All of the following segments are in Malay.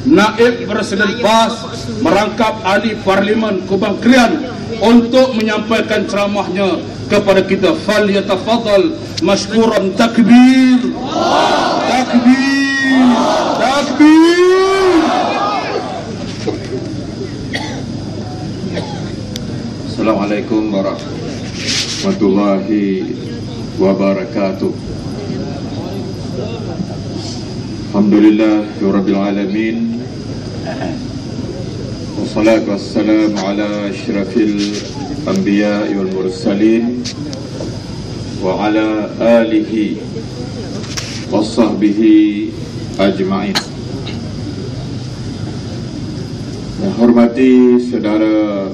Naib Presiden PAS merangkap ahli Parlimen Kubang Krian untuk menyampaikan ceramahnya kepada kita. Fal yatafadhal mashkuran. Takbir, takbir, takbir. Assalamualaikum warahmatullahi wabarakatuh. Alhamdulillahirabbil alamin. Wassalatu wassalamu ala asyrafil anbiya'i wal mursalin wa ala alihi wasahbihi ajma'in. Yang hormati saudara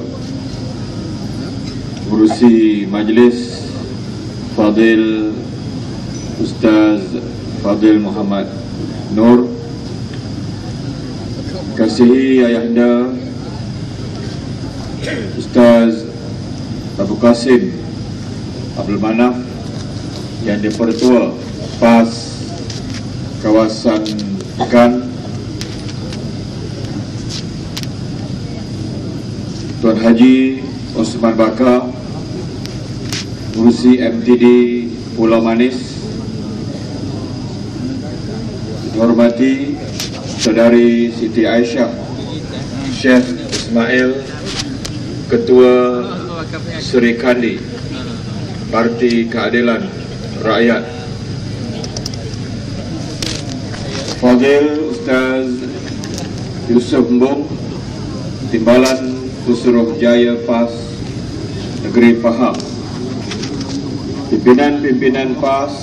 Urusi Majlis Fadil Ustaz Fadil Muhammad Nur, kasihi ayahanda Ustaz Abu Qasim Abdul Manaf, yang dipertua PAS kawasan Pekan, Tuan Haji Osman Bakar, Urusi MTD Pulau Manis, dihormati Saudari Siti Aisyah Syekh Ismail, Ketua Seri Kandi Parti Keadilan Rakyat, Fadil Ustaz Yusuf Mbong, Timbalan Pusuruhjaya PAS Negeri Pahang, pimpinan-pimpinan PAS,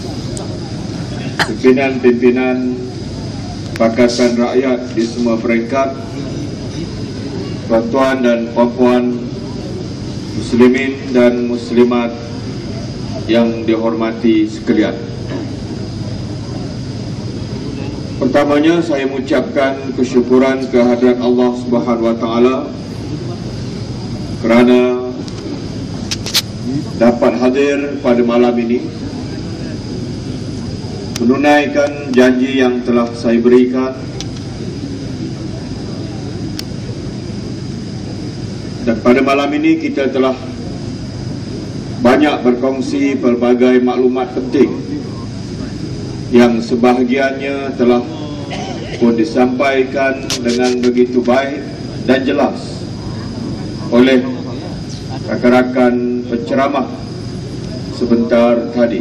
pimpinan-pimpinan Pakatan Rakyat di semua peringkat, tuan-tuan dan puan-puan muslimin dan muslimat yang dihormati sekalian. Pertamanya saya mengucapkan kesyukuran kehadirat Allah Subhanahu wa taala kerana dapat hadir pada malam ini menunaikan janji yang telah saya berikan, dan pada malam ini kita telah banyak berkongsi pelbagai maklumat penting yang sebahagiannya telah pun disampaikan dengan begitu baik dan jelas oleh rakan-rakan penceramah sebentar tadi.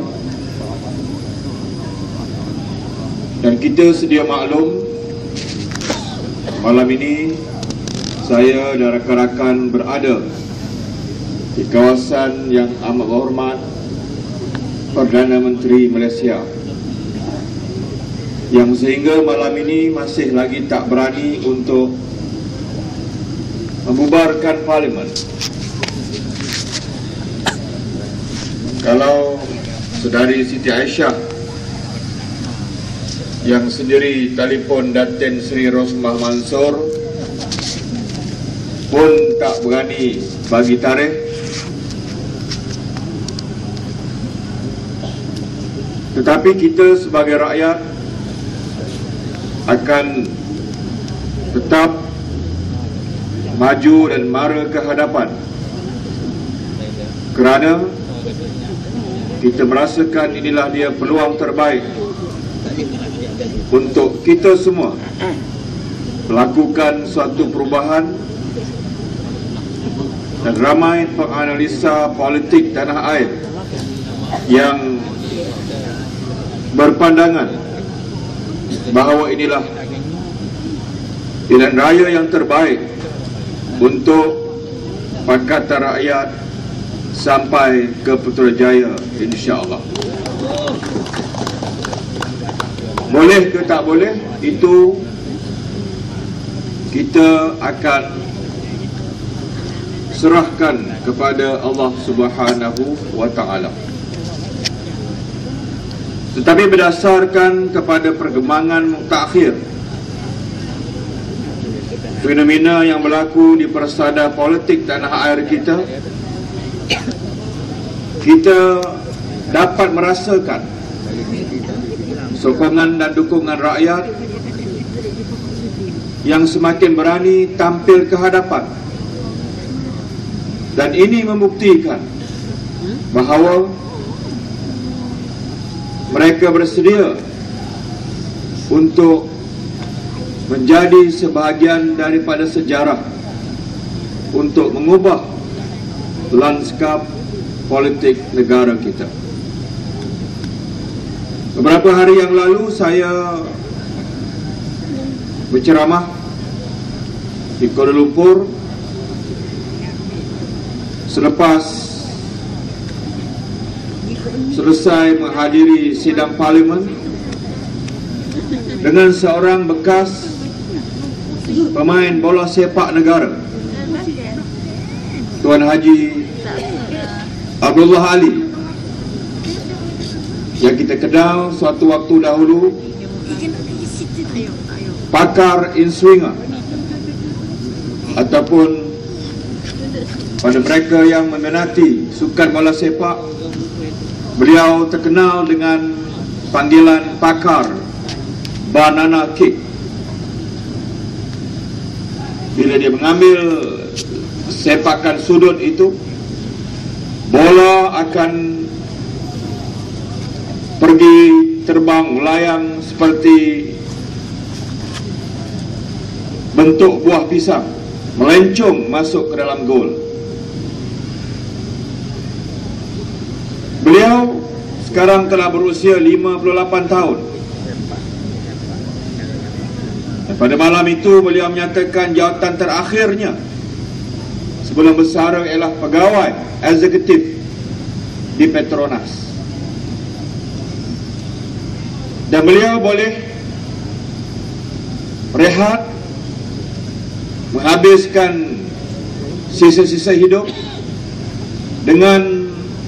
Dan kita sedia maklum, malam ini saya dan rakan-rakan berada di kawasan yang amat berhormat Perdana Menteri Malaysia, yang sehingga malam ini masih lagi tak berani untuk membubarkan Parlimen. Kalau Saudari Siti Aisyah yang sendiri telefon Datin Seri Rosmah Mansor pun tak berani bagi tarikh, tetapi kita sebagai rakyat akan tetap maju dan mara ke hadapan, kerana kita merasakan inilah dia peluang terbaik untuk kita semua melakukan suatu perubahan. Dan ramai penganalisa politik tanah air yang berpandangan bahawa inilah pilihan raya yang terbaik untuk Pakatan Rakyat sampai ke Putrajaya, insya-Allah. Boleh ke tak boleh, itu kita akan serahkan kepada Allah Subhanahu wa taala. Tetapi berdasarkan kepada perkembangan mutakhir, fenomena yang berlaku di persada politik tanah air kita, kita dapat merasakan sokongan dan dukungan rakyat yang semakin berani tampil ke hadapan, dan ini membuktikan bahawa mereka bersedia untuk menjadi sebahagian daripada sejarah untuk mengubah lanskap politik negara kita. Beberapa hari yang lalu saya berceramah di Kuala Lumpur selepas selesai menghadiri sidang parlimen dengan seorang bekas pemain bola sepak negara, Tuan Haji Abdullah Ali, yang kita kenal suatu waktu dahulu pakar in-swinger, ataupun pada mereka yang meminati sukan bola sepak, beliau terkenal dengan panggilan pakar banana kick. Bila dia mengambil sepakan sudut itu, bola akan pergi terbang melayang seperti bentuk buah pisang, melencong masuk ke dalam gol. Beliau sekarang telah berusia 58 tahun. Dan pada malam itu beliau menyatakan jawatan terakhirnya sebelum bersara ialah pegawai eksekutif di Petronas. Dan beliau boleh rehat, menghabiskan sisa-sisa hidup dengan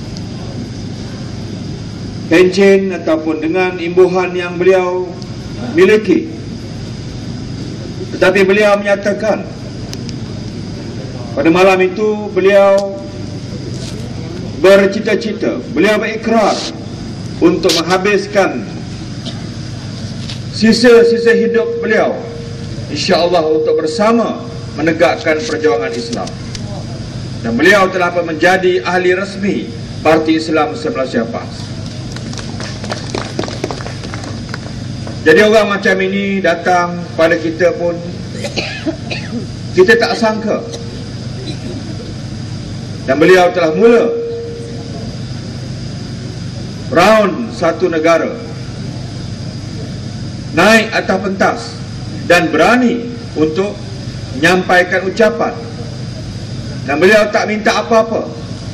pension ataupun dengan imbuhan yang beliau miliki. Tetapi beliau menyatakan pada malam itu beliau bercita-cita, beliau berikrar untuk menghabiskan sisa-sisa hidup beliau, insya-Allah, untuk bersama menegakkan perjuangan Islam. Dan beliau telah menjadi ahli resmi Parti Islam se-Malaysia PAS. Jadi orang macam ini datang pada kita pun kita tak sangka. Dan beliau telah mula round satu negara, naik atas pentas dan berani untuk menyampaikan ucapan. Dan beliau tak minta apa-apa,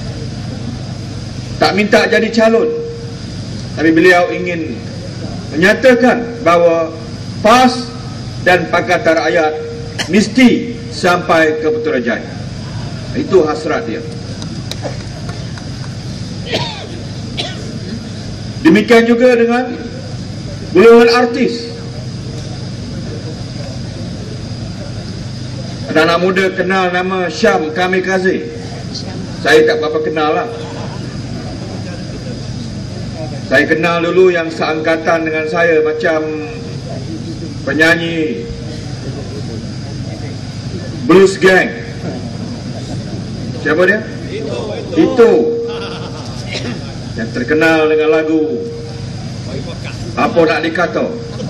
tak minta jadi calon, tapi beliau ingin menyatakan bahawa PAS dan Pakatan Rakyat mesti sampai ke Putrajaya. Itu hasrat dia. Demikian juga dengan golongan artis. Ada anak muda kenal nama Syam Kamikaze. Saya tak berapa kenal lah. Saya kenal dulu yang seangkatan dengan saya, macam penyanyi Blues Gang. Siapa dia? Itu yang terkenal dengan lagu Apa Nak Dikata.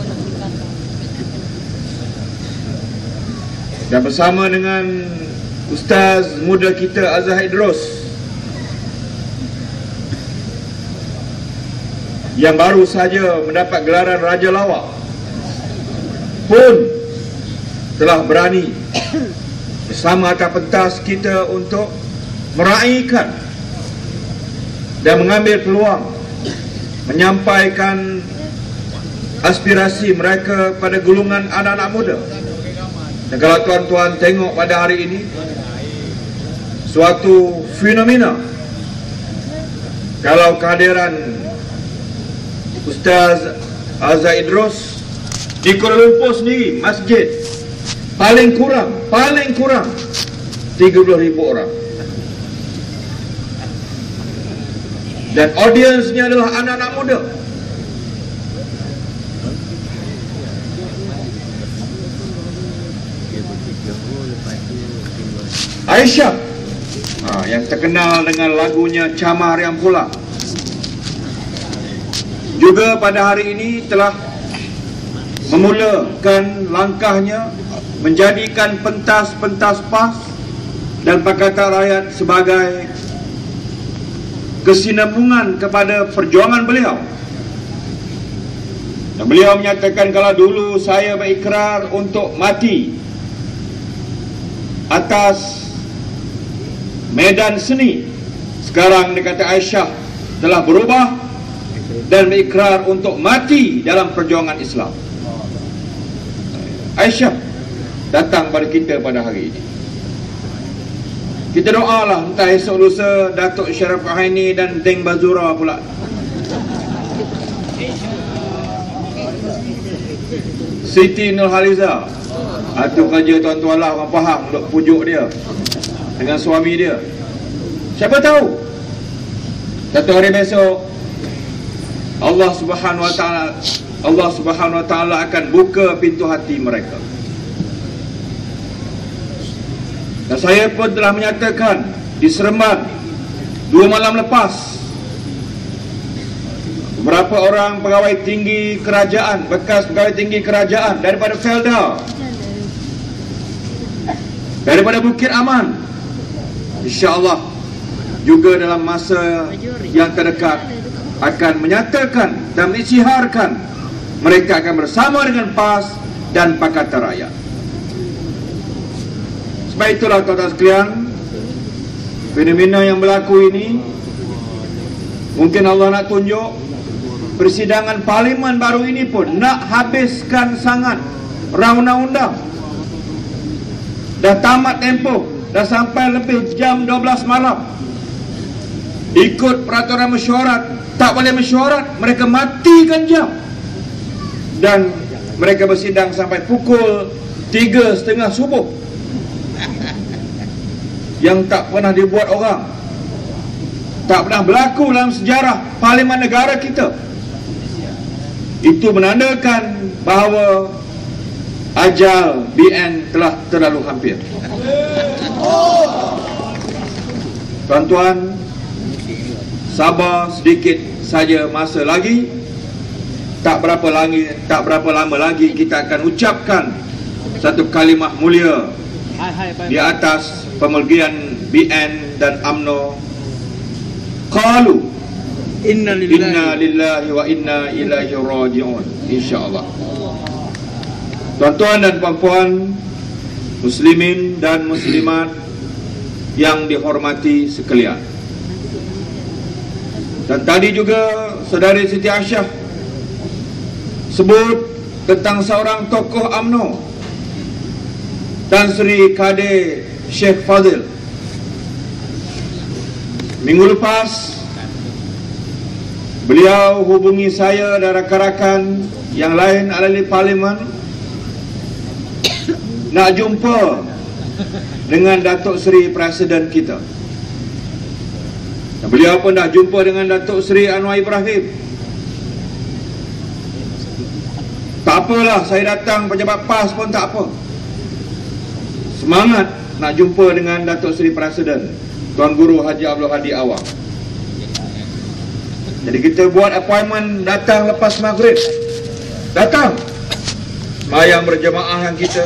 Dan bersama dengan Ustaz muda kita Azhar Idros yang baru saja mendapat gelaran Raja Lawak pun telah berani bersama atas pentas kita untuk meraihkan dan mengambil peluang menyampaikan aspirasi mereka pada golongan anak-anak muda. Dan kalau tuan-tuan tengok pada hari ini, suatu fenomena, kalau kehadiran Ustaz Azhar Idros di Kuala Lumpur sendiri, masjid paling kurang 30,000 orang, dan audiensnya adalah anak-anak muda. Aisyah yang terkenal dengan lagunya Camar Yang Pula juga pada hari ini telah memulakan langkahnya menjadikan pentas-pentas PAS dan Pakatan Rakyat sebagai kesinambungan kepada perjuangan beliau. Dan beliau menyatakan, kalau dulu saya berikrar untuk mati atas medan seni, sekarang dia kata Aisyah telah berubah dan berikrar untuk mati dalam perjuangan Islam. Aisyah datang pada kita pada hari ini. Kita doalah entah esok lusa Datuk Syaraf Haini dan Deng Bazura pula Siti Nurhaliza. Itu kerja tuan-tuan lah, orang faham untuk pujuk dia dengan suami dia. Siapa tahu satu hari besok Allah Subhanahu Wa Taala akan buka pintu hati mereka. Dan saya pun telah menyatakan di Seremban 2 malam lepas, beberapa orang pegawai tinggi kerajaan, bekas pegawai tinggi kerajaan daripada Felda, daripada Bukit Aman, insya-Allah juga dalam masa yang terdekat akan menyatakan dan mengisytiharkan mereka akan bersama dengan PAS dan Pakatan Rakyat. Sebab itulah tuan-tuan sekalian, fenomena yang berlaku ini mungkin Allah nak tunjuk persidangan parlimen baru ini pun nak habiskan sangat round undang-undang. Dah tamat tempoh, dah sampai lebih jam 12 malam. Ikut peraturan mesyuarat, tak boleh mesyuarat, mereka matikan jam. Dan mereka bersidang sampai pukul 3:30 subuh. Yang tak pernah dibuat orang, tak pernah berlaku dalam sejarah parlimen negara kita. Itu menandakan bahawa ajal BN telah terlalu hampir. Tuan-tuan, sabar sedikit saja masa lagi. Tak berapa lama lagi kita akan ucapkan satu kalimah mulia di atas pemergian BN dan UMNO. Qalu inna lillahi wa inna ilaihi raji'un, insya-Allah. Tuan-tuan dan puan-puan, muslimin dan muslimat yang dihormati sekalian. Dan tadi juga saudari Siti Aisyah sebut tentang seorang tokoh UMNO, Tan Sri Kadir Sheikh Fadil. Minggu lepas beliau hubungi saya dan rakan-rakan yang lain ahli parlimen nak jumpa dengan Datuk Seri Presiden kita. Dan beliau pun dah jumpa dengan Datuk Seri Anwar Ibrahim. Tak apalah, saya datang pejabat PAS pun tak apa. Semangat nak jumpa dengan Datuk Seri Presiden Tuan Guru Haji Abdul Hadi Awang. Jadi kita buat appointment, datang lepas maghrib. Datang sembahyang berjemaah yang kita.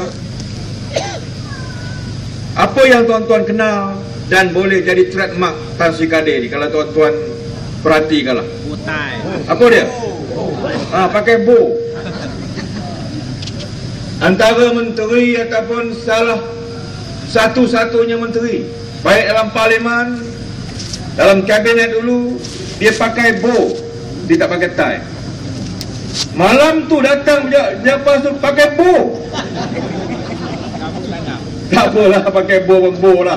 Apa yang tuan-tuan kenal dan boleh jadi trademark Tan Sri Kadir ni, kalau tuan-tuan perhatikanlah. Apa dia? Pakai bow. Antara menteri ataupun salah satu-satunya menteri, baik dalam parlimen, dalam kabinet dulu, dia pakai bow, dia tak pakai tie. Malam tu datang dia lepas tu pakai bow. Tak apalah, pakai bow lah.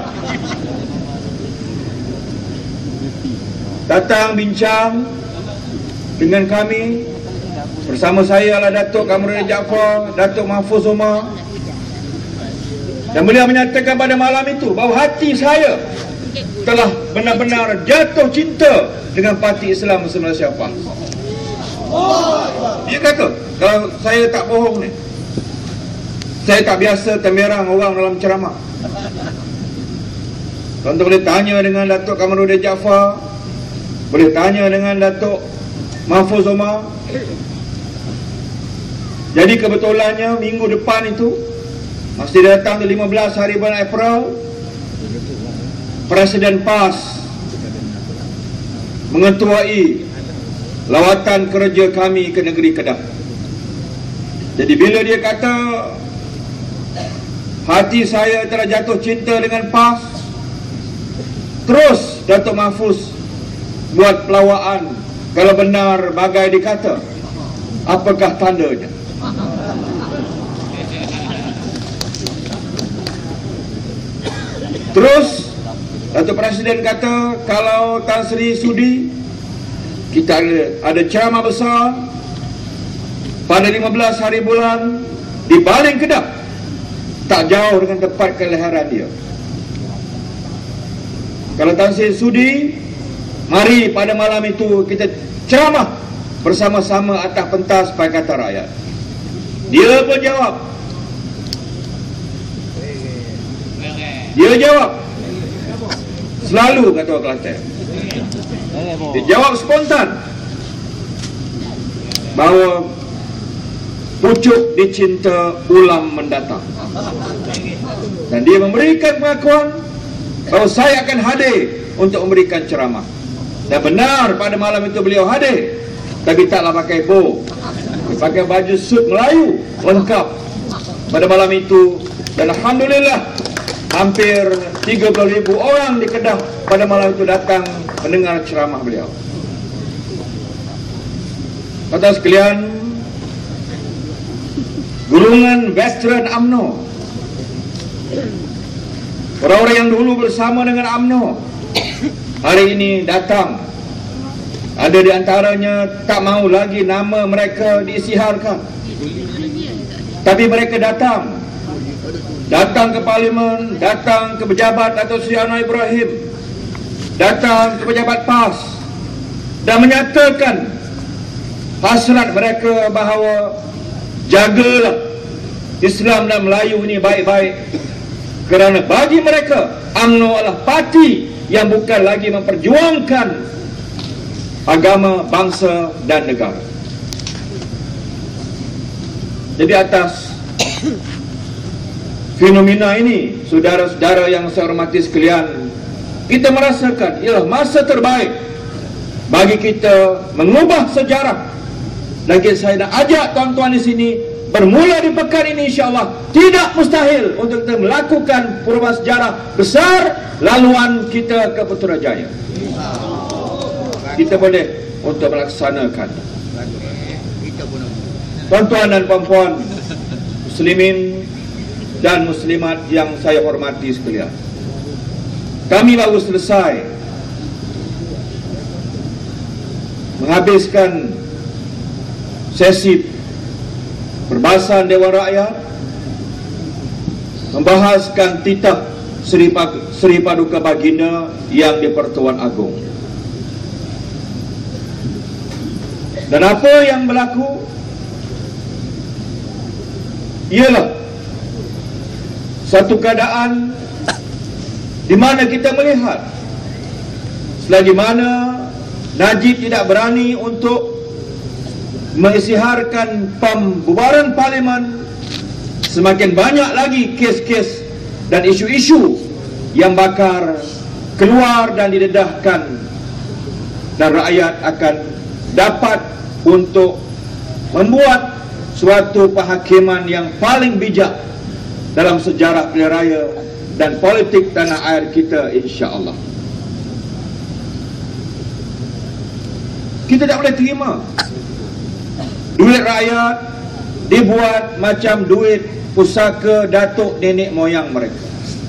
Datang bincang dengan kami. Bersama saya adalah Datuk Kamruddin Jaafar, Datuk Mahfuz Umar. Dan beliau menyatakan pada malam itu bahawa hati saya telah benar-benar jatuh cinta dengan Parti Islam Muslim Malaysia PAS. Dia kata, kalau saya tak bohong ni, saya tak biasa temerang orang dalam ceramah. Tuan-tuan boleh tanya dengan Datuk Kamarudin Jaafar, boleh tanya dengan Datuk Mahfuz Omar. Jadi kebetulannya minggu depan itu, masih datang ke 15 hari bulan April, Presiden PAS mengetuai lawatan kerja kami ke negeri Kedah. Jadi bila dia kata hati saya telah jatuh cinta dengan PAS, terus Datuk Mahfuz buat pelawaan. Kalau benar bagai dikata, apakah tandanya? Terus Datuk Presiden kata, kalau Tan Sri sudi, kita ada ceramah besar pada 15 hari bulan di Baling Kedah, tak jauh dengan tempat kelahiran dia. Kalau Tan Sri sudi, mari pada malam itu kita ceramah bersama-sama atas pentas Pakatan Rakyat. Dia pun jawab. Dia jawab. Selalu kata orang Kelantan. Dia jawab spontan bahawa pucuk dicinta ulam mendatang. Dan dia memberikan pengakuan bahawa saya akan hadir untuk memberikan ceramah. Dan benar pada malam itu beliau hadir, tapi taklah pakai bow. Dia pakai baju suit Melayu lengkap pada malam itu. Dan alhamdulillah, hampir 30,000 orang di Kedah pada malam itu datang mendengar ceramah beliau. Kata sekalian, gulungan veteran UMNO, orang-orang yang dulu bersama dengan UMNO, hari ini datang. Ada di antaranya tak mahu lagi nama mereka diisytiharkan, tapi mereka datang ke Parlimen, datang ke pejabat Datuk Seri Anwar Ibrahim, datang ke pejabat PAS dan menyatakan hasrat mereka bahawa jagalah Islam dan Melayu ini baik-baik, kerana bagi mereka UMNO adalah parti yang bukan lagi memperjuangkan agama, bangsa dan negara. Jadi atas fenomena ini, saudara-saudara yang saya hormati sekalian, kita merasakan ialah masa terbaik bagi kita mengubah sejarah. Dan saya nak ajak tuan-tuan di sini, bermula di pekan ini insya-Allah, tidak mustahil untuk kita melakukan perubahan sejarah besar laluan kita ke Putrajaya. Kita boleh untuk melaksanakan. Tuan-tuan dan puan-puan muslimin dan muslimat yang saya hormati sekalian, kami baru selesai menghabiskan sesi perbahasan Dewan Rakyat, membahaskan titah Seri Paduka Baginda yang di Pertuan Agong. Dan apa yang berlaku ialah satu keadaan di mana kita melihat selagi mana Najib tidak berani untuk mengisytiharkan pembubaran Parlimen, semakin banyak lagi kes-kes dan isu-isu yang bakar keluar dan didedahkan, dan rakyat akan dapat untuk membuat suatu penghakiman yang paling bijak dalam sejarah pilihan raya dan politik tanah air kita, insya-Allah. Kita tak boleh terima duit rakyat dibuat macam duit pusaka datuk nenek moyang mereka.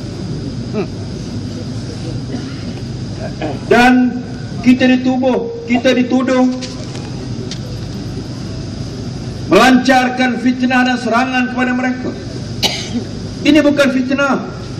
Dan kita dituduh melancarkan fitnah dan serangan kepada mereka. Ini bukan fitnah.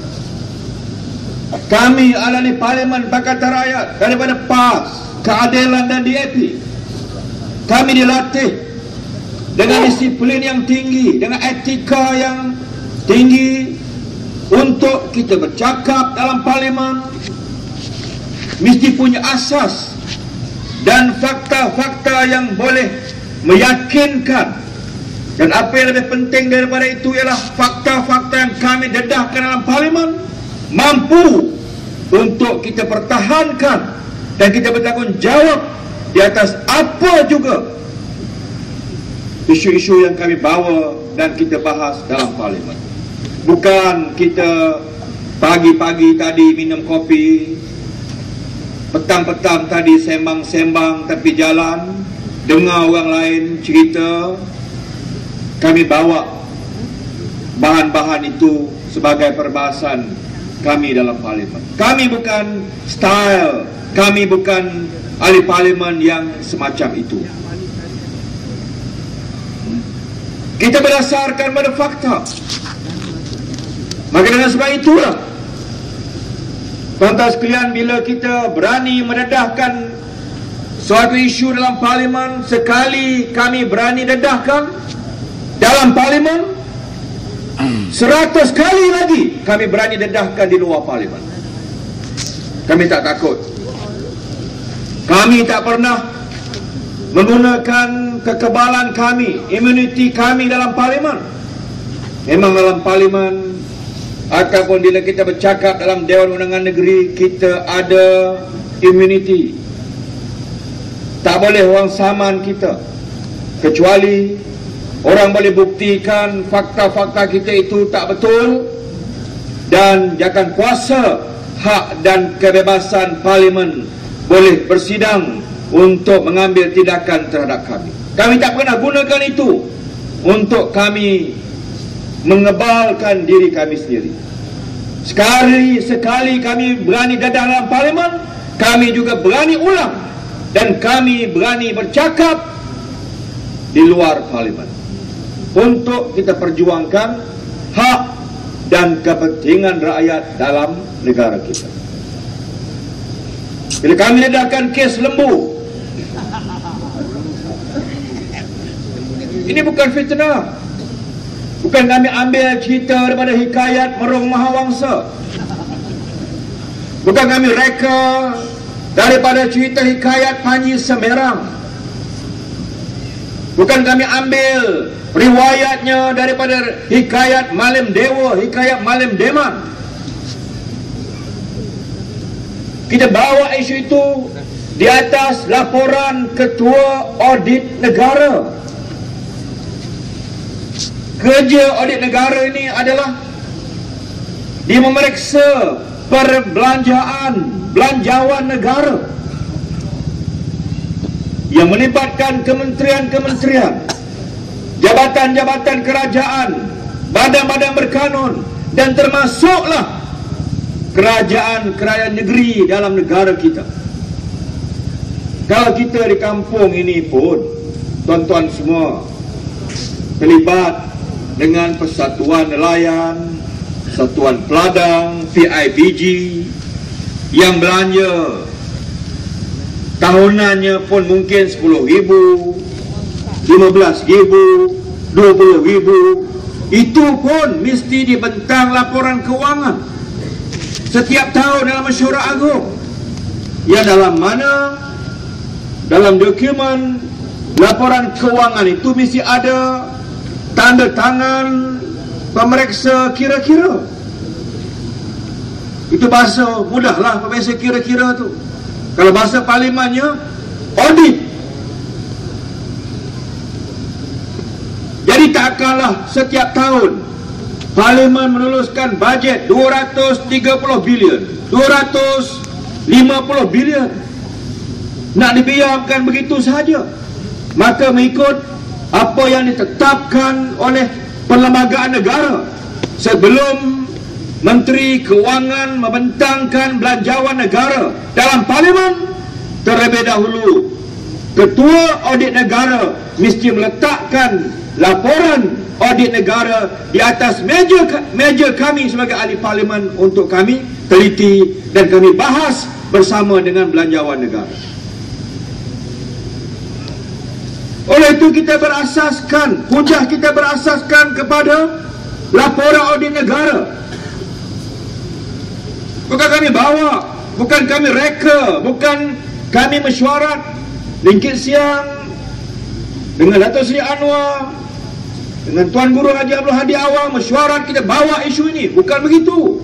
Kami ahli Parlimen Pakatan Rakyat daripada PAS, Keadilan dan DAP, kami dilatih dengan disiplin yang tinggi, dengan etika yang tinggi, untuk kita bercakap dalam parlimen mesti punya asas dan fakta-fakta yang boleh meyakinkan, dan apa yang lebih penting daripada itu ialah fakta-fakta yang kami dedahkan dalam parlimen mampu untuk kita pertahankan dan kita bertanggungjawab di atas apa juga isu-isu yang kami bawa dan kita bahas dalam parlimen. Bukan kita pagi-pagi tadi minum kopi, petang-petang tadi sembang-sembang tepi jalan, dengar orang lain cerita, kami bawa bahan-bahan itu sebagai perbahasan kami dalam parlimen. Kami bukan style, kami bukan ahli parlimen yang semacam itu. Kita berdasarkan pada fakta. Maka dengan sebab itulah, tuan-tuan sekalian, bila kita berani mendedahkan suatu isu dalam parlimen, sekali kami berani dedahkan dalam parlimen, 100 kali lagi kami berani dedahkan di luar parlimen. Kami tak takut. Kami tak pernah menggunakan kekebalan kami, imuniti kami dalam parlimen. Memang dalam parlimen ataupun bila kita bercakap dalam Dewan Undangan Negeri, kita ada imuniti. Tak boleh orang saman kita, kecuali orang boleh buktikan fakta-fakta kita itu tak betul, dan jangan kuasa hak dan kebebasan parlimen boleh bersidang untuk mengambil tindakan terhadap kami. Kami tak pernah gunakan itu untuk kami mengebalkan diri kami sendiri. Sekali kami berani dadah dalam parlimen, kami juga berani ulang, dan kami berani bercakap di luar parlimen untuk kita perjuangkan hak dan kepentingan rakyat dalam negara kita. Bila kami dedahkan kes Lembu, ini bukan fitnah. Bukan kami ambil cerita daripada hikayat Merung Mahawangsa. Bukan kami reka daripada cerita hikayat Panji Semerang. Bukan kami ambil riwayatnya daripada hikayat Malim Dewa, hikayat Malim Deman. Kita bawa isu itu di atas laporan Ketua Audit Negara. Kerja audit negara ini adalah dia memeriksa belanjawan negara yang melibatkan kementerian-kementerian, jabatan-jabatan kerajaan, badan-badan berkanun, dan termasuklah kerajaan-kerajaan negeri dalam negara kita. Kalau kita di kampung ini pun, tuan-tuan semua terlibat dengan Persatuan Nelayan, Persatuan Peladang, PIBG, yang belanja tahunannya pun mungkin 10,000, 15,000, 20,000. Itu pun mesti dibentang laporan kewangan setiap tahun dalam Mesyuarat Agung, yang dalam mana dalam dokumen laporan kewangan itu mesti ada tanda tangan pemeriksa kira-kira. Itu bahasa mudahlah, pemeriksa kira-kira tu. Kalau bahasa parlimennya, audit. Jadi takkanlah setiap tahun parlimen menuluskan bajet 230 bilion, 250 bilion. Nak dibiarkan begitu sahaja? Maka mengikut apa yang ditetapkan oleh perlembagaan negara sebelum Menteri Kewangan membentangkan belanjawan negara dalam parlimen, terlebih dahulu Ketua Audit Negara mesti meletakkan laporan audit negara di atas meja kami sebagai ahli parlimen untuk kami teliti dan kami bahas bersama dengan belanjawan negara. Oleh itu kita berasaskan, hujah kita berasaskan kepada laporan audit negara kami bawa, bukan kami reka, bukan kami mesyuarat lingkit siang dengan Dato' Seri Anwar, dengan Tuan Guru Haji Abdul Hadi Awang mesyuarat kita bawa isu ini. Bukan begitu.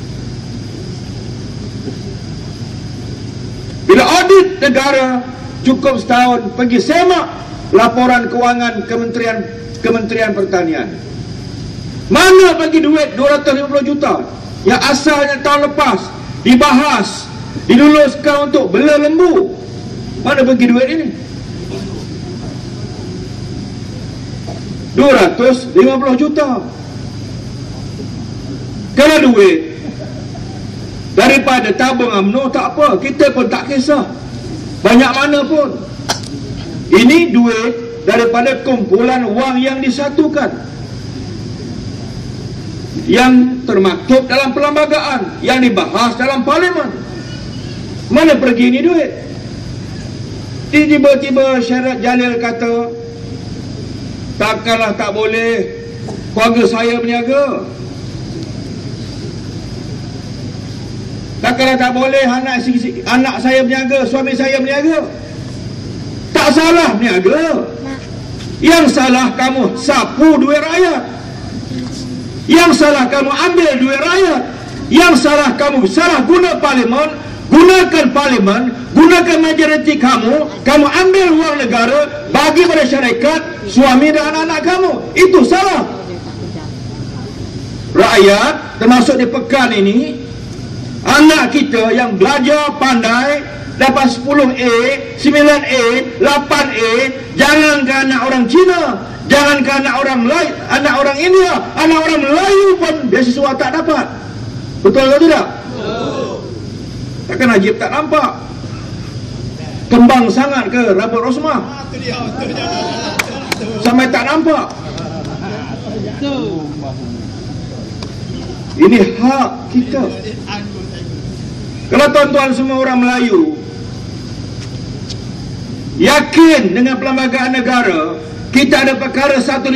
Bila audit negara cukup setahun, pergi semak laporan kewangan Kementerian Pertanian. Mana bagi duit 250 juta yang asalnya tahun lepas dibahas, diluluskan untuk bela lembu? Mana bagi duit ini? 250 juta. Kalau duit daripada tabung UMNO tak apa, kita pun tak kisah banyak mana pun. Ini duit daripada kumpulan wang yang disatukan, yang termaktub dalam perlembagaan, yang dibahas dalam parlimen. Mana pergi ini duit? Tiba-tiba Syarat Jalil kata, takkanlah tak boleh keluarga saya berniaga, takkanlah tak boleh anak saya berniaga, suami saya berniaga. Tak salah berniaga. Yang salah kamu sapu duit rakyat. Yang salah kamu ambil duit rakyat. Yang salah kamu salah guna parlimen. Gunakan parlimen, gunakan majoriti kamu ambil wang negara bagi pada syarikat, suami dan anak-anak kamu. Itu salah. Rakyat, termasuk di pekan ini, anak kita yang belajar pandai, dapat 10A, 9A, 8A, jangankan anak orang Cina, jangankan anak orang Melayu, anak orang India, anak orang Melayu pun beasiswa tak dapat. Betul atau tidak? Takkan Najib tak nampak? Kembang sangat ke rambut Rosmah? Sampai tak nampak. Ini hak kita. Kalau tuan-tuan semua orang Melayu yakin dengan perlembagaan negara, kita ada perkara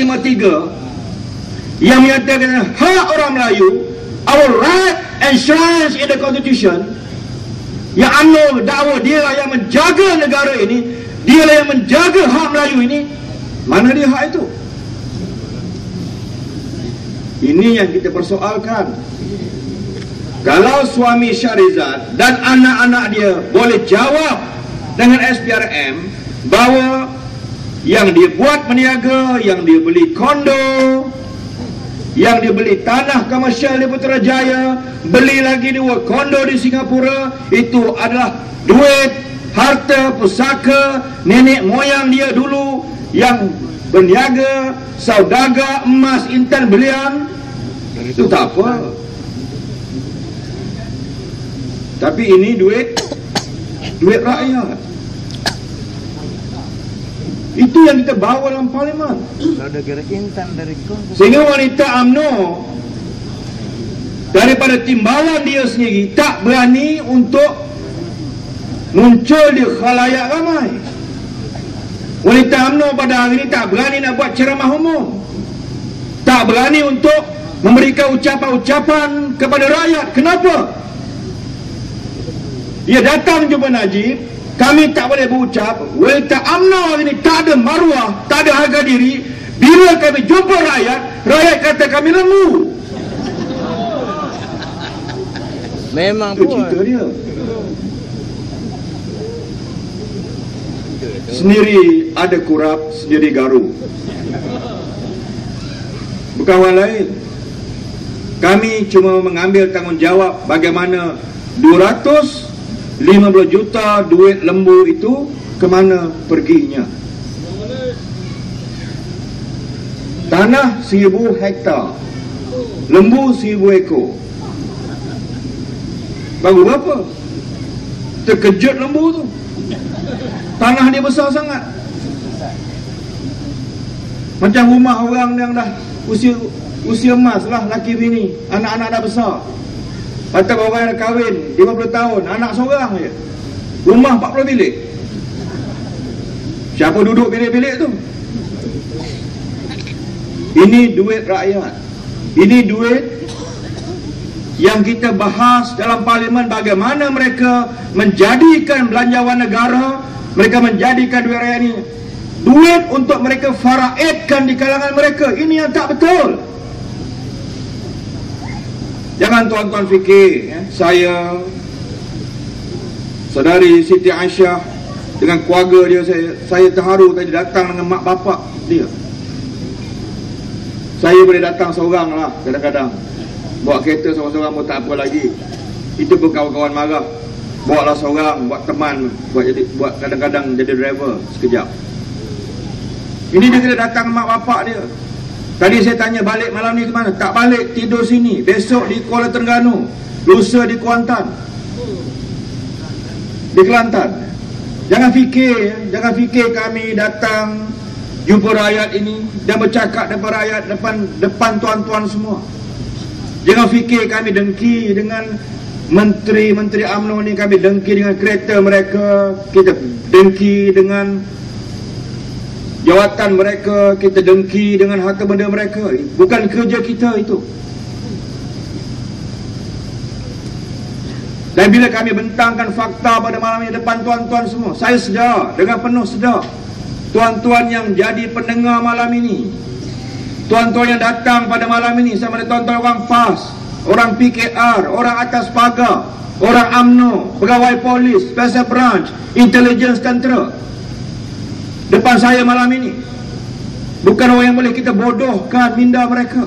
153 yang menyatakan hak orang Melayu, our right enshrined in the Constitution, yang UMNO dakwa dialah yang menjaga negara ini, dialah yang menjaga hak Melayu ini. Mana dia hak itu? Ini yang kita persoalkan. Kalau suami Syahrizad dan anak-anak dia boleh jawab dengan SPRM bahawa yang dia buat meniaga, yang dia beli kondo, yang dia beli tanah komersial di Putrajaya, beli lagi dua kondo di Singapura, itu adalah duit, harta, pusaka nenek moyang dia dulu yang berniaga, saudagar emas, intan, belian. Itu tak apa. Tapi ini duit rakyat. Itu yang kita bawa dalam parlimen. Sehingga wanita UMNO daripada timbalan dia sendiri tak berani untuk muncul di khalayak ramai. Wanita UMNO pada hari ini tak berani nak buat ceramah umum, tak berani untuk memberikan ucapan-ucapan kepada rakyat. Kenapa? Dia datang jumpa Najib, kami tak boleh berucap. Wanita UMNO hari ini tak ada maruah, tak ada harga diri. Bila kami jumpa rakyat, rakyat kata kami lembu. Memang itu cerita dia. Sendiri ada kurap, sendiri garu. Bukan orang lain. Kami cuma mengambil tanggungjawab bagaimana 250 juta duit lembu itu ke mana perginya. Tanah 1000 hektar, lembu 1000 ekor. Baru berapa? Terkejut lembu tu. Tanah dia besar sangat, macam rumah orang yang dah usia emas lah, laki bini, anak-anak dah besar. Atau orang yang dah kahwin 50 tahun, anak seorang je, rumah 40 bilik. Siapa duduk bilik-bilik tu? Ini duit rakyat. Ini duit yang kita bahas dalam parlimen, bagaimana mereka menjadikan belanjawan negara, mereka menjadikan duit rakyat ini duit untuk mereka faraidkan di kalangan mereka. Ini yang tak betul. Jangan tuan-tuan fikir saya, saudari Siti Aisyah dengan keluarga dia, saya terharu tadi datang dengan mak bapak dia. Saya boleh datang seorang lah kadang-kadang, bawa kereta seorang-seorang pun tak apa lagi. Itu pun kawan-kawan marah. Bawa lah seorang, buat teman, buat kadang-kadang jadi driver sekejap. Ini dia kena datang mak bapak dia. Tadi saya tanya balik malam ni ke mana? Tak balik, tidur sini. Besok di Kuala Terengganu, lusa di Kuantan, di Kelantan. Jangan fikir kami datang jumpa rakyat ini dan bercakap depan rakyat, depan tuan-tuan semua. Jangan fikir kami dengki dengan menteri-menteri UMNO ni, kami dengki dengan kereta mereka, kita dengki dengan jawatan mereka, kita dengki dengan harta benda mereka. Bukan kerja kita itu. Dan bila kami bentangkan fakta pada malam ini depan tuan-tuan semua, saya sedar, dengan penuh sedar, tuan-tuan yang jadi pendengar malam ini, tuan-tuan yang datang pada malam ini, sama ada tuan-tuan orang PAS, orang PKR, orang atas pagar, orang UMNO, pegawai polis, special branch, intelligence tentera, depan saya malam ini, bukan orang yang boleh kita bodohkan minda mereka.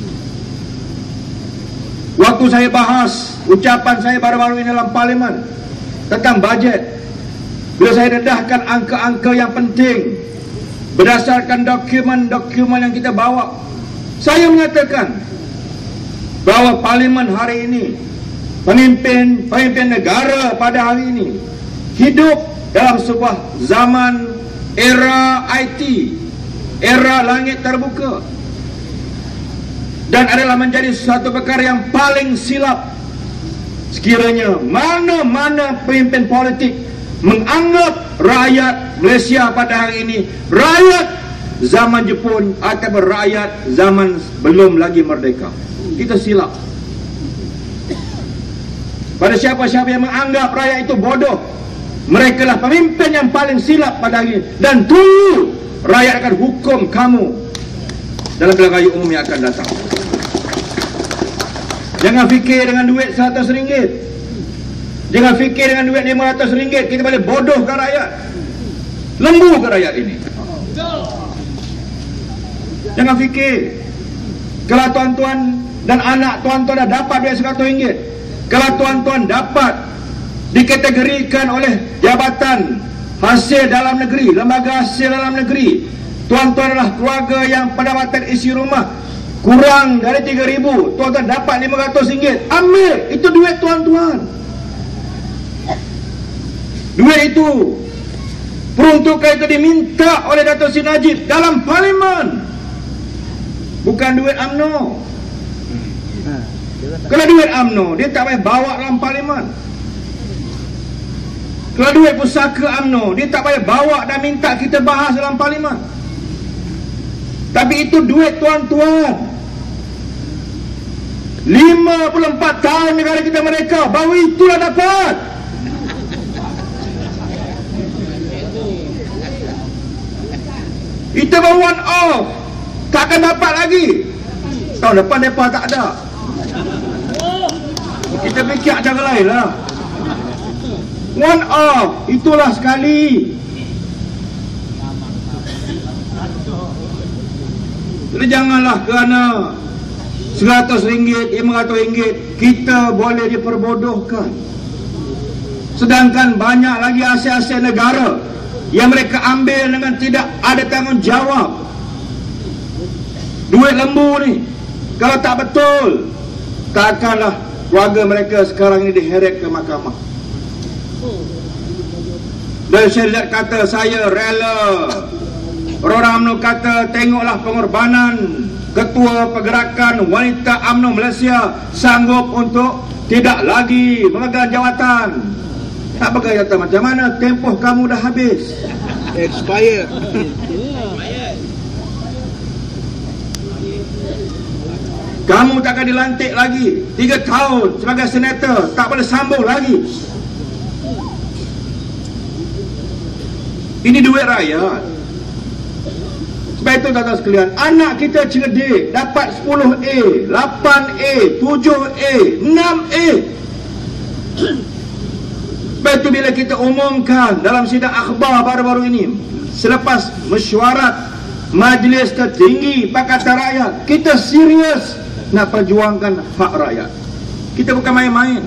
Waktu saya bahas ucapan saya baru-baru ini dalam parlimen tentang bajet, bila saya dedahkan angka-angka yang penting berdasarkan dokumen-dokumen yang kita bawa, saya menyatakan bahawa parlimen hari ini, pemimpin negara pada hari ini hidup dalam sebuah zaman era IT, era langit terbuka, dan adalah menjadi suatu perkara yang paling silap sekiranya mana-mana pemimpin politik menganggap rakyat Malaysia pada hari ini rakyat zaman Jepun atau rakyat zaman belum lagi merdeka. Kita silap. Pada siapa-siapa yang menganggap rakyat itu bodoh, mereka lah pemimpin yang paling silap pada hari ini. Dan tunggu, rakyat akan hukum kamu dalam pilihan raya umum yang akan datang. Jangan fikir dengan duit RM100, jangan fikir dengan duit RM500 kita boleh bodohkan rakyat, lembu ke rakyat ini. Jangan fikir kalau tuan-tuan dan anak tuan-tuan dah dapat duit RM100, kalau tuan-tuan dapat dikategorikan oleh Jabatan Hasil Dalam Negeri, Lembaga Hasil Dalam Negeri, tuan-tuan adalah keluarga yang pendapatan isi rumah kurang dari RM3,000, tuan-tuan dapat RM500, ambil, itu duit tuan-tuan. Duit itu, peruntukan itu diminta oleh Dato' Seri Najib dalam parlimen, bukan duit UMNO. Kalau duit UMNO, dia tak payah bawa dalam parlimen. Kalau duit pusaka UMNO, dia tak payah bawa dan minta kita bahas dalam parlimen. Tapi itu duit tuan-tuan. 54 tahun negara kita merdeka, baru itulah dapat. Itu baru one off, takkan dapat lagi. Tahun depan mereka tak ada. Kita fikir cara lain lah. One off, itulah sekali. Jadi janganlah kerana RM100, RM500 kita boleh diperbodohkan. Sedangkan banyak lagi aset-aset negara yang mereka ambil dengan tidak ada tanggungjawab. Duit lembu ni, kalau tak betul, takkanlah keluarga mereka sekarang ini diheret ke mahkamah. Dan syariat kata saya rela, orang UMNO kata tengoklah pengorbanan Ketua Pergerakan Wanita UMNO Malaysia sanggup untuk tidak lagi memegang jawatan. Tak pegang jawatan macam mana? Tempoh kamu dah habis, expired. Kamu tak akan dilantik lagi 3 tahun sebagai senator, tak boleh sambung lagi. Ini duit rakyat. Sebab itu tuan-tuan sekalian, anak kita cerdik, dapat 10A, 8A, 7A, 6A. Sebab itu bila kita umumkan dalam sidang akhbar baru-baru ini, selepas mesyuarat Majlis Tertinggi Pakatan Rakyat, kita serius nak perjuangkan hak rakyat. Kita bukan main-main.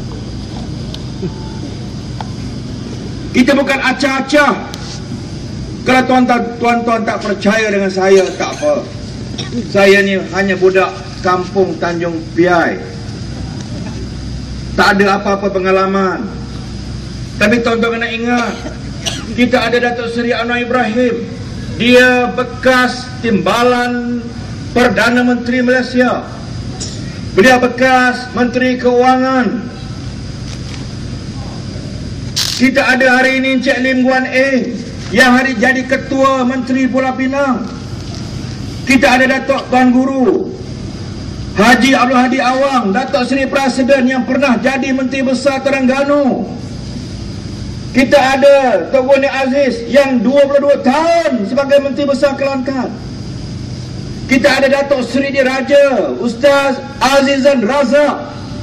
Kita bukan acah-acah. Kalau tuan-tuan tak percaya dengan saya, tak apa. Saya ni hanya budak kampung Tanjung Piai. Tak ada apa-apa pengalaman. Tapi tuan-tuan kena ingat, kita ada Datuk Seri Anwar Ibrahim. Dia bekas timbalan Perdana Menteri Malaysia. Beliau bekas Menteri Keuangan. Kita ada hari ini Encik Lim Guan Eng yang hari jadi Ketua Menteri Pulau Pinang. Kita ada Datuk Tuan Guru Haji Abdul Hadi Awang, Datuk Seri Presiden yang pernah jadi Menteri Besar Terengganu. Kita ada Tok Gani Aziz yang 22 tahun sebagai Menteri Besar Kelantan. Kita ada Datuk Seri Diraja Ustaz Azizan Razak.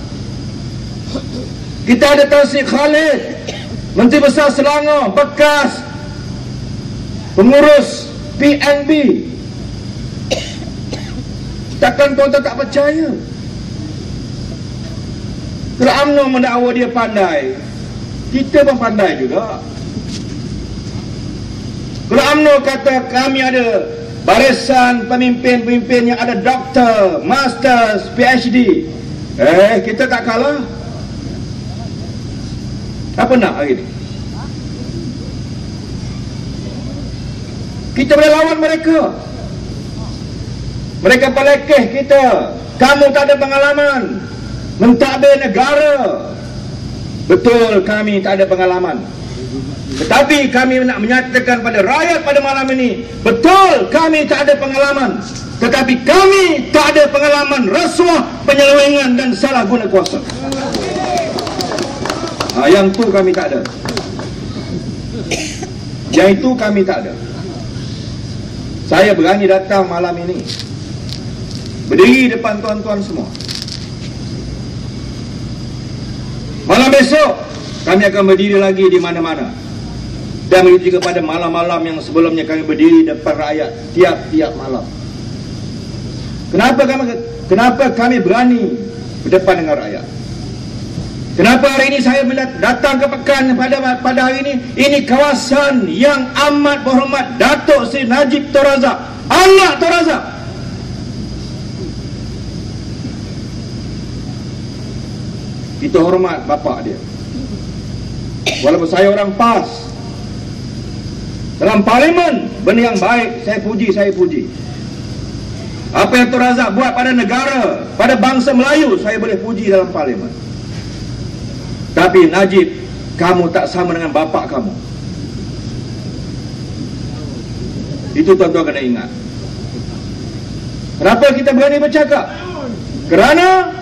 Kita ada Tan Sri Khalid, Menteri Besar Selangor, bekas pengurus PNB. Takkan tuan-tuan tak percaya? Kalau UMNO mendakwa dia pandai, kita pun pandai juga. Kalau UMNO kata kami ada barisan pemimpin-pemimpin yang ada doktor, masters, PhD, kita tak kalah. Apa nak hari ini? Kita boleh lawan mereka. Mereka pelekeh kita. Kamu tak ada pengalaman mentadbir negara. Betul, kami tak ada pengalaman. Tetapi kami nak menyatakan pada rakyat pada malam ini, betul kami tak ada pengalaman. Tetapi kami tak ada pengalaman rasuah, penyelewengan dan salah guna kuasa. Yang tu kami tak ada. Yang itu kami tak ada. Saya berani datang malam ini, berdiri depan tuan-tuan semua. Malam besok kami akan berdiri lagi di mana-mana. Dan begitu juga pada malam-malam yang sebelumnya kami berdiri depan rakyat tiap-tiap malam. Kenapa kami berani berdepan dengan rakyat? Kenapa hari ini saya datang ke Pekan pada hari ini? Ini kawasan yang amat berhormat Datuk Seri Najib Tun Razak, anak Tun Razak. Kita hormat bapa dia. Walaupun saya orang PAS, dalam parlimen benda yang baik saya puji. Apa yang Tun Razak buat pada negara, pada bangsa Melayu, saya boleh puji dalam parlimen. Tapi Najib, kamu tak sama dengan bapa kamu. Itu tuan-tuan kena ingat. Kenapa kita berani bercakap? Kerana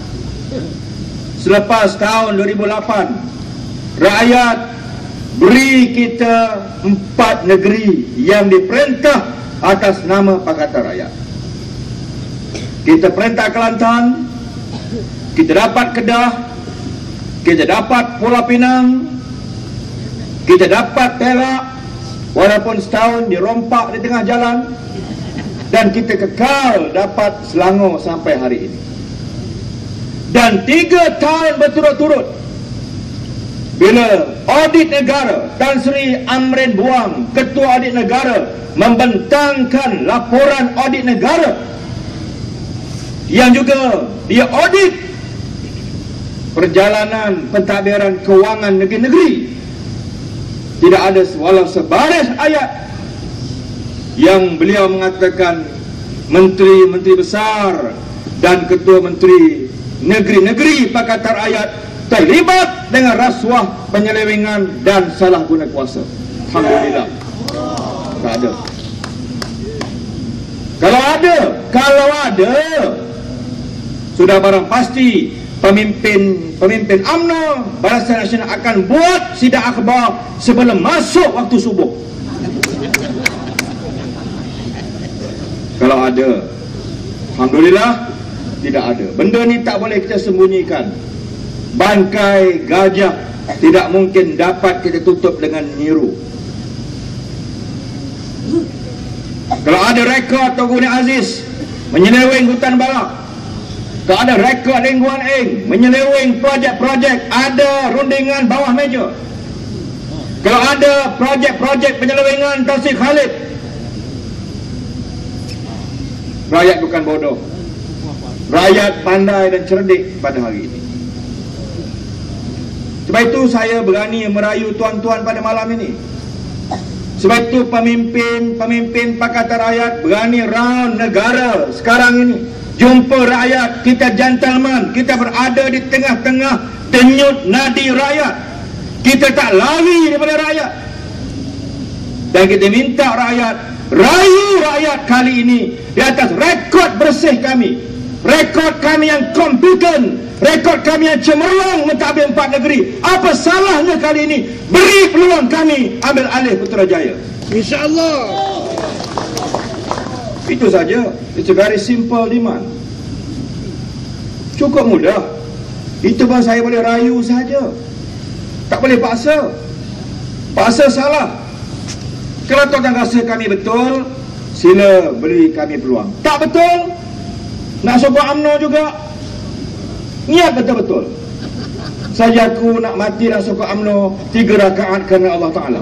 selepas tahun 2008, rakyat beri kita 4 negeri yang diperintah atas nama Pakatan Rakyat. Kita perintah Kelantan, kita dapat Kedah, kita dapat Pulau Pinang, kita dapat Perak, walaupun setahun dirompak di tengah jalan, dan kita kekal dapat Selangor sampai hari ini. Dan 3 tahun berturut-turut, bila audit negara, Tan Sri Amrin Buang, Ketua Audit Negara, membentangkan laporan audit negara yang juga dia audit perjalanan pentadbiran kewangan negeri-negeri, tidak ada walau sebaris ayat yang beliau mengatakan menteri-menteri besar dan ketua menteri negeri-negeri Pakatan Rakyat terlibat dengan rasuah, penyelewengan dan salah guna kuasa. Alhamdulillah, tak ada. Kalau ada, sudah barang pasti pemimpin UMNO Barisan Nasional akan buat sidang akhbar sebelum masuk waktu subuh. Kalau ada, alhamdulillah, tidak ada. Benda ni tak boleh kita sembunyikan. Bangkai gajah tidak mungkin dapat kita tutup dengan nyiru. Kalau ada rekod Tunku Ni Aziz menyeleweng hutan balak, kalau ada rekod Ling Guan Eng menyeleweng projek-projek, ada rundingan bawah meja, kalau ada projek-projek penyelewengan Tan Sri Khalid, rakyat bukan bodoh. Rakyat pandai dan cerdik pada hari ini. Sebab itu saya berani merayu tuan-tuan pada malam ini. Sebab itu pemimpin Pakatan Rakyat berani round negara sekarang ini, jumpa rakyat. Kita gentleman, kita berada di tengah-tengah denyut nadi rakyat. Kita tak lari daripada rakyat, dan kita minta rakyat rayu rakyat kali ini di atas rekod bersih kami, rekod kami yang kompeten, rekod kami yang cemerlang mentadbir 4 negeri. Apa salahnya kali ini beri peluang kami ambil alih Putrajaya? InsyaAllah. Itu saja. It's a very simple demand. Cukup mudah. Itu pun saya boleh rayu saja, tak boleh paksa. Paksa salah. Kalau tuan rasa kami betul, sila beri kami peluang. Tak betul, nak sokong UMNO juga, niat betul-betul. Saja aku nak mati dan sokong UMNO 3 rakaat kerana Allah Ta'ala.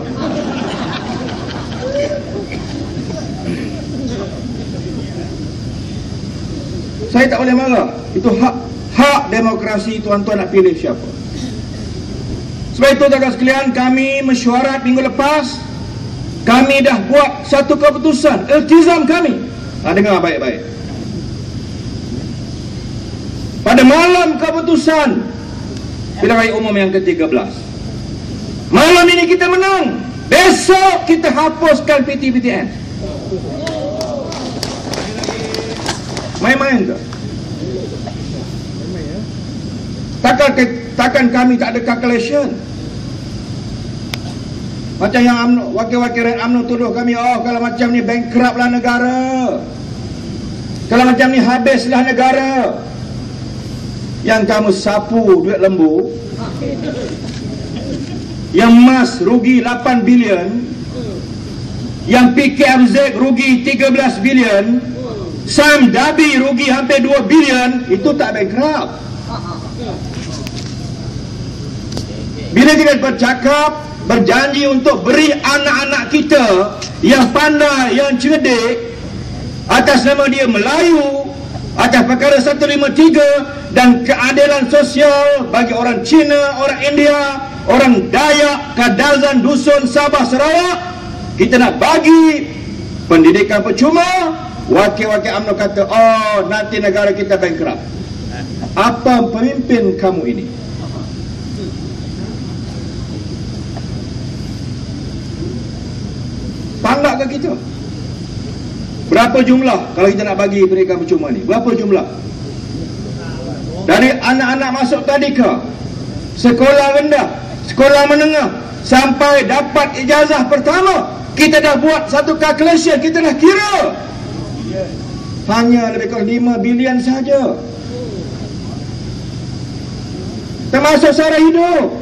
Saya tak boleh marah. Itu hak demokrasi tuan-tuan nak pilih siapa. Sebab itu tuan-tuan sekalian, kami mesyuarat minggu lepas, kami dah buat satu keputusan, iltizam kami. Dengar baik-baik. Pada malam keputusan pilihan raya umum yang ke-13, malam ini kita menang, besok kita hapuskan PT-PTN. Main-main tak? Takkan kami tak ada calculation. Macam yang UMNO, wakil-wakil rakyat UMNO tuduh kami, oh kalau macam ni bankrupt lah negara, kalau macam ni habislah negara. Yang kamu sapu duit lembu, yang MAS rugi 8 bilion, yang PKMZ rugi 13 bilion, Sam Dabi rugi hampir 2 bilion, itu tak bankrupt. Bila kita bercakap, berjanji untuk beri anak-anak kita yang pandai, yang cerdik, atas nama dia Melayu, atas perkara 153 dan keadilan sosial bagi orang Cina, orang India, orang Dayak, Kadazan, Dusun, Sabah, Sarawak, kita nak bagi pendidikan percuma. Wakil-wakil UMNO kata, oh nanti negara kita bankrupt. Apa pemimpin kamu ini? Pandak ke kita? Berapa jumlah kalau kita nak bagi pendidikan percuma ni? Berapa jumlah? Dari anak-anak masuk tadika, sekolah rendah, sekolah menengah, sampai dapat ijazah pertama, kita dah buat satu calculation, kita dah kira. Hanya lebih kurang 5 bilion saja, termasuk sara hidup.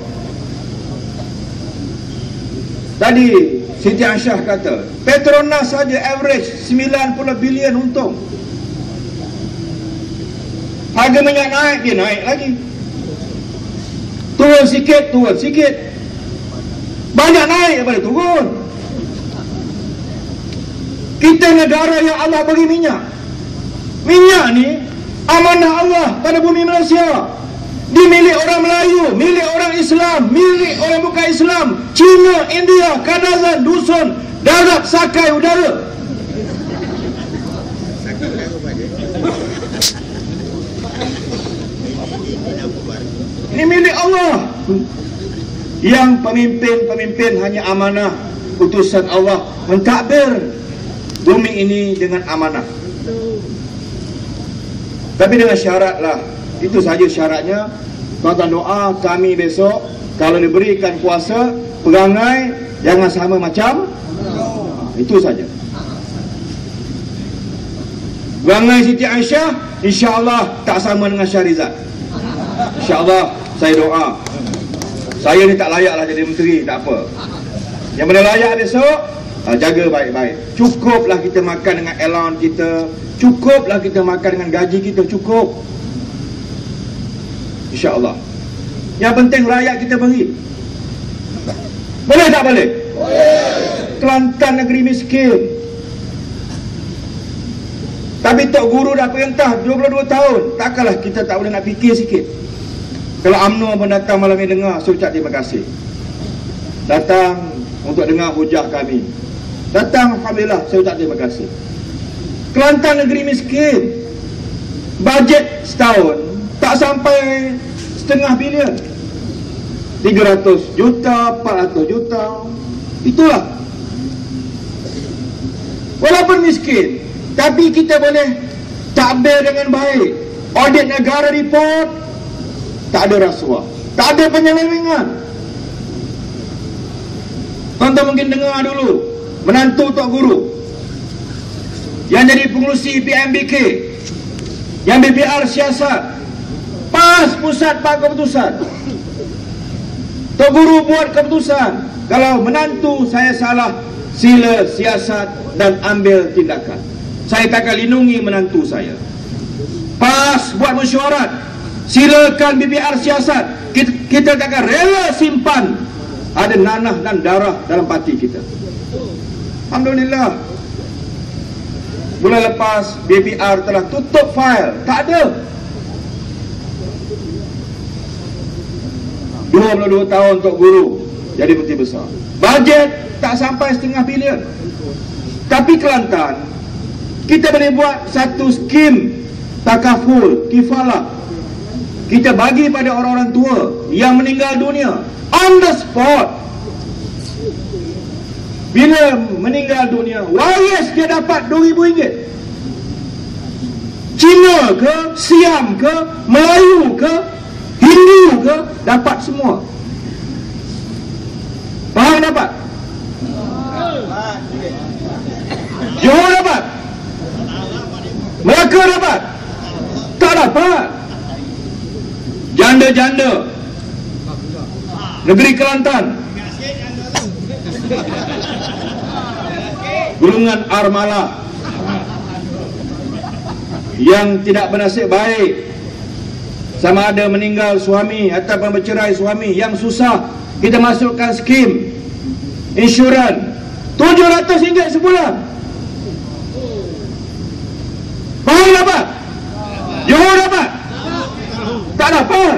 Tadi Siti Aisyah kata Petronas saja average 90 bilion untung. Harga minyak naik, dia naik lagi. Turun sikit. Banyak naik daripada turun. Kita negara yang Allah bagi minyak. Minyak ni amanah Allah pada bumi Malaysia. Di milik orang Melayu, milik orang Islam, milik orang bukan Islam, Cina, India, Kadazan, Dusun, darat, sakai, udara. Ini milik Allah. Yang pemimpin hanya amanah utusan Allah mentadbir bumi ini dengan amanah. Tapi dengan syarat lah, itu saja syaratnya. Tuan-tuan doa kami besok kalau diberikan kuasa, perangai jangan sama macam itu saja. Perangai Siti Aisyah insya-Allah tak sama dengan Syahrizad. Insya-Allah saya doa. Saya ni tak layaklah jadi menteri, tak apa. Yang mana layak besok, jaga baik-baik. Cukuplah kita makan dengan allowance kita, cukuplah kita makan dengan gaji kita, cukup. InsyaAllah. Yang penting rakyat kita beri. Boleh tak boleh? Boleh. Kelantan negeri miskin. Tapi Tok Guru dah perintah 22 tahun. Takkanlah kita tak boleh nak fikir sikit. Kalau UMNO pun datang malam ini dengar, saya ucap terima kasih. Datang untuk dengar hujah kami. Datang, Alhamdulillah, saya ucap terima kasih. Kelantan negeri miskin. Bajet setahun tak sampai setengah bilion. 300 juta, 400 juta. Itulah. Walaupun miskin, tapi kita boleh takbir dengan baik. Audit negara report, tak ada rasuah, tak ada penyelewengan. Tuan-tuan mungkin dengar dulu, menantu Tok Guru yang jadi pengurusi PMBK, yang BBR siasat, PAS pusat buat keputusan. Tok Guru buat keputusan, kalau menantu saya salah, sila siasat dan ambil tindakan. Saya takkan lindungi menantu saya. PAS buat mesyuarat, silakan BBR siasat. Kita takkan rela simpan ada nanah dan darah dalam parti kita. Alhamdulillah, bulan lepas BBR telah tutup fail. Tak ada. 22 tahun Tok Guru jadi menteri besar. Bajet tak sampai setengah bilion. Tapi Kelantan, kita boleh buat satu skim takaful, kifalah. Kita bagi pada orang-orang tua yang meninggal dunia on the spot. Bila meninggal dunia, waris dia dapat RM2,000. Cina ke, Siam ke, Melayu ke, Hindu ke, dapat semua. Faham dapat? Johor dapat? Melaka dapat? Tak dapat. Janda-janda negeri Kelantan, golongan armala yang tidak bernasib baik, sama ada meninggal suami ataupun bercerai suami, yang susah, kita masukkan skim insurans RM700 sebulan. Faham dapat? Johor dapat? Tak dapat.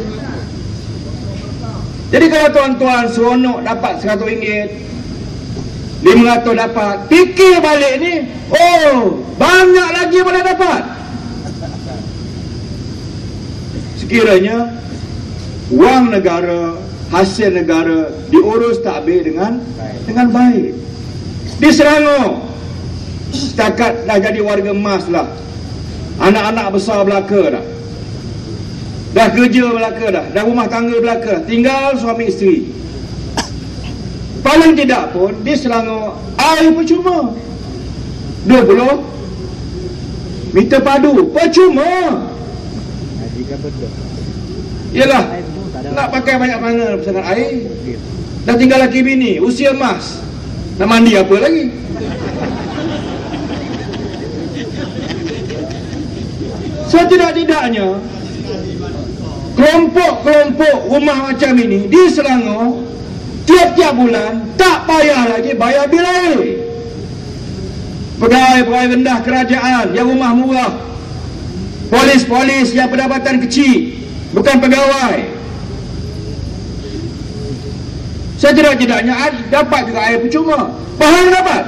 Jadi kalau tuan-tuan seronok dapat RM100, RM500 dapat, fikir balik ni, oh, banyak lagi boleh dapat. Sekiranya wang negara, hasil negara diurus takbir dengan baik. Di Selangor setakat dah jadi warga emas lah, anak-anak besar belaka dah kerja belaka dah rumah tangga belaka dah, tinggal suami isteri. Paling tidak pun di Selangor air percuma 20 meter padu percuma. Yalah, nak pakai banyak mana pesanan air, dah tinggal laki bini usia emas, nak mandi apa lagi? Setidak-tidaknya kelompok-kelompok rumah macam ini di Selangor tiap-tiap bulan tak payah lagi bayar bil air. Pegawai-pegawai rendah kerajaan yang rumah murah, polis-polis yang pendapatan kecil, bukan pegawai, setidak-tidaknya dapat juga air percuma. Faham dapat?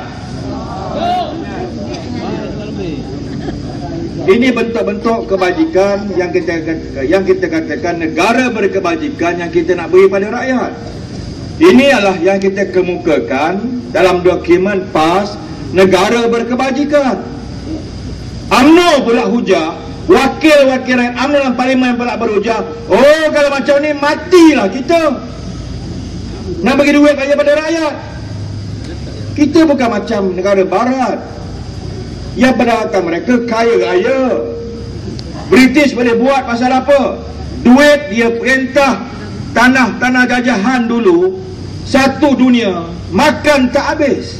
Ini bentuk-bentuk kebajikan yang kita katakan negara berkebajikan yang kita nak beri pada rakyat. Ini adalah yang kita kemukakan dalam dokumen PAS negara berkebajikan. UMNO pula hujah wakil-wakil rakyat UMNO dalam parlimen pula berujar, oh kalau macam ni matilah kita. Nak bagi duit pada rakyat. Kita bukan macam negara barat yang pada kata mereka kaya raya. British boleh buat pasal apa? Duit dia perintah tanah-tanah jajahan dulu, satu dunia makan tak habis.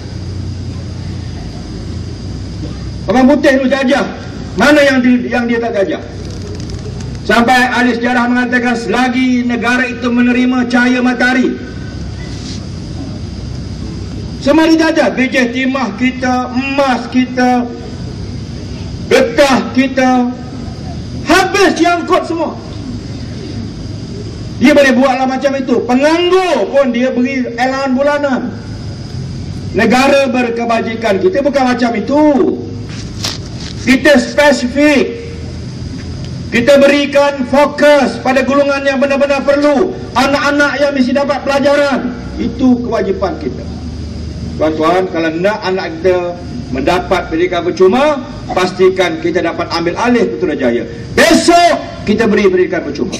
Orang putih dulu jajah, mana yang dia tak jajah? Sampai ahli sejarah mengatakan selagi negara itu menerima cahaya matahari, semua dijajah. Bijih timah kita, emas kita, getah kita, habis diangkut semua. Dia boleh buatlah macam itu. Penganggur pun dia beri allowance bulanan. Negara berkebajikan kita bukan macam itu. Kita spesifik. Kita berikan fokus pada golongan yang benar-benar perlu. Anak-anak yang mesti dapat pelajaran. Itu kewajipan kita. Tuan-tuan, kalau nak anak kita mendapat pendidikan percuma, pastikan kita dapat ambil alih Putrajaya. Besok kita beri pendidikan percuma.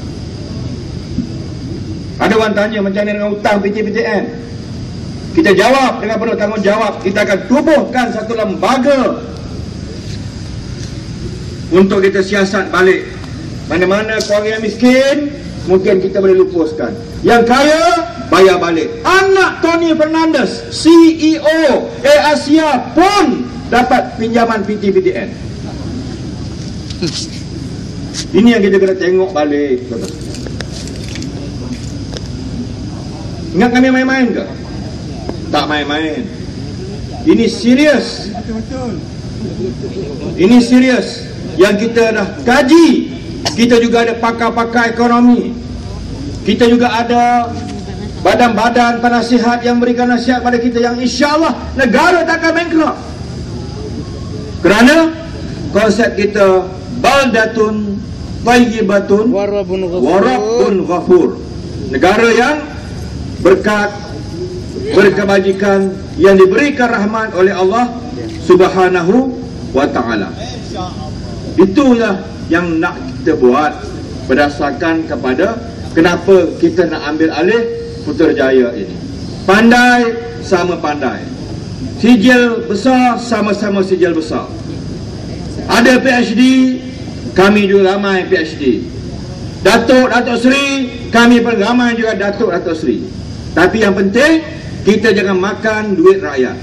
Ada orang tanya macam mana dengan hutang PTPTN. Kita jawab dengan penuh tanggungjawab. Kita akan tubuhkan satu lembaga untuk kita siasat balik. Mana-mana keluarga yang miskin, mungkin kita boleh lupuskan. Yang kaya, bayar balik. Anak Tony Fernandes, CEO Asia pun dapat pinjaman PTPTN. Ini yang kita kena tengok balik. Ingat kami main-main ke? Tak main-main. Ini serius. Ini serius. Yang kita dah kaji. Kita juga ada pakar-pakar ekonomi. Kita juga ada badan-badan penasihat yang berikan nasihat pada kita, yang insya-Allah negara takkan bankrupt. Kerana konsep kita baldatun thayyibatun warabun ghafur. Negara yang berkat, berkebajikan, yang diberikan rahmat oleh Allah Subhanahu wa ta'ala. Itulah yang nak kita buat berdasarkan kepada kenapa kita nak ambil alih Putrajaya ini. Pandai sama pandai, sijil besar sama-sama sijil besar. Ada PhD, kami juga ramai PhD. Datuk Seri, kami pun ramai juga Datuk Seri. Tapi yang penting, kita jangan makan duit rakyat.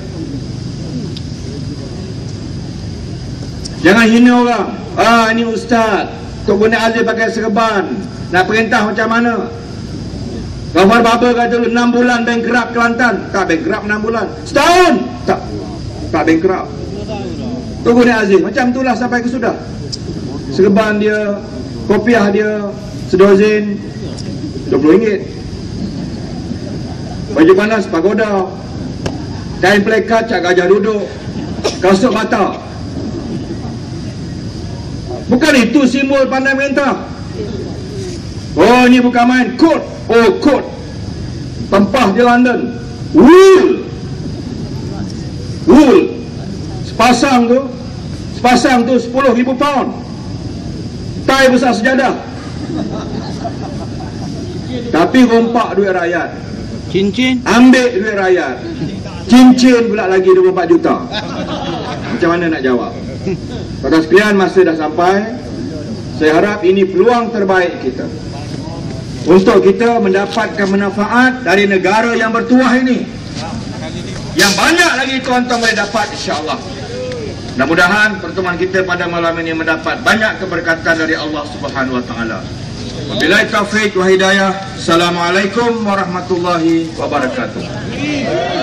Jangan hina orang. Ini ustaz, Tok Guni Aziz pakai serban, nak perintah macam mana? Gafar Baba kata 6 bulan bankrupt Kelantan. Tak bankrupt 6 bulan. Setahun? Tak bankrupt. Tok Guni Aziz macam itulah sampai ke sudah. Serban dia, kopiah dia, sedozen RM20. Baju panas pagoda, kain plekat Cak Gajah duduk, kasut bata. Bukan itu simbol pandai merintah. Oh, ini bukan main. Kod. Oh, kod. Tempah di London. Wool. Sepasang tu 10,000 pound. Tai besar sejadah. Tapi rompak duit rakyat. Cincin. Ambil duit rakyat. Cincin pula lagi 24 juta. Macam mana nak jawab? Pada sekalian, masa dah sampai. Saya harap ini peluang terbaik kita untuk kita mendapatkan manfaat dari negara yang bertuah ini, yang banyak lagi tuan-tuan boleh dapat, insya-Allah. Mudah-mudahan pertemuan kita pada malam ini mendapat banyak keberkatan dari Allah Subhanahu wa taala. Wabillahi taufiq wa hidayah. Assalamualaikum warahmatullahi wabarakatuh.